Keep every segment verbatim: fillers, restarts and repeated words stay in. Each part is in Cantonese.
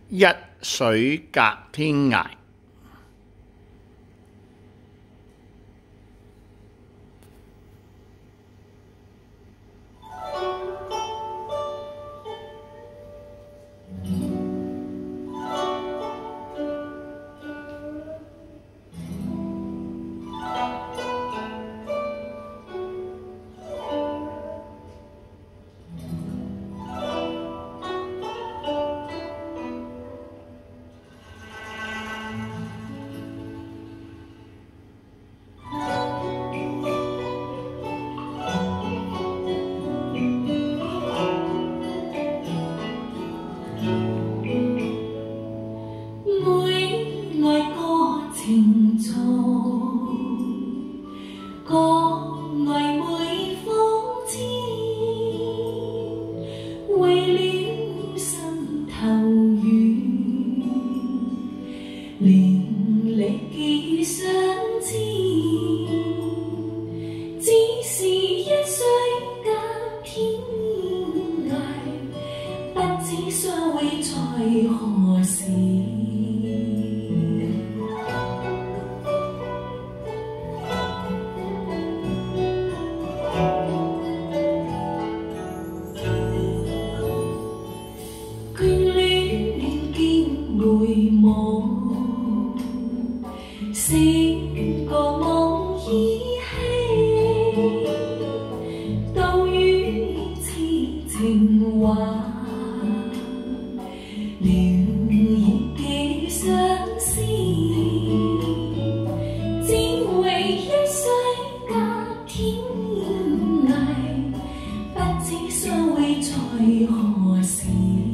一水隔天涯。 情重，各为每方知，为了心头雨，连历几相知，只是一水隔天涯，不知相会在何时。 回望，是個夢依稀，到於此情話，了然幾相思，只為一水隔天涯，不知相會在何時。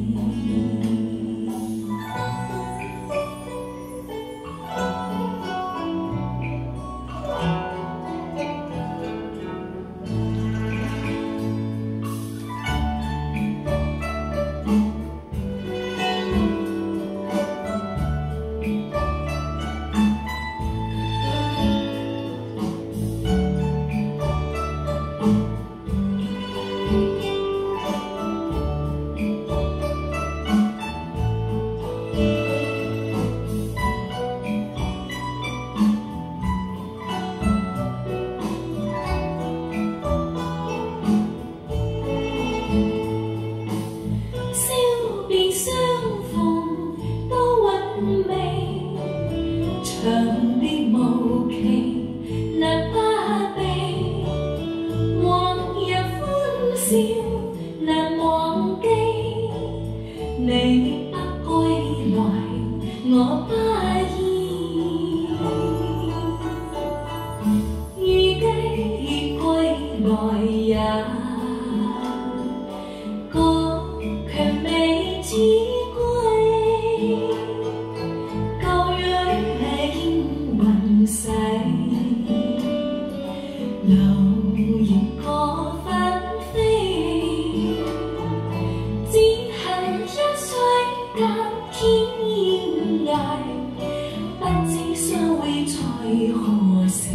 長烈無期難不避，往日歡笑難忘記。你不歸來，我不依。預計歸來也，覺卻未知歸。 逝，流言過紛飛，只恨一水隔天涯，不知相會在何時，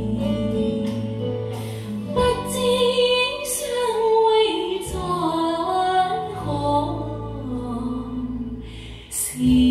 不知相會在何時。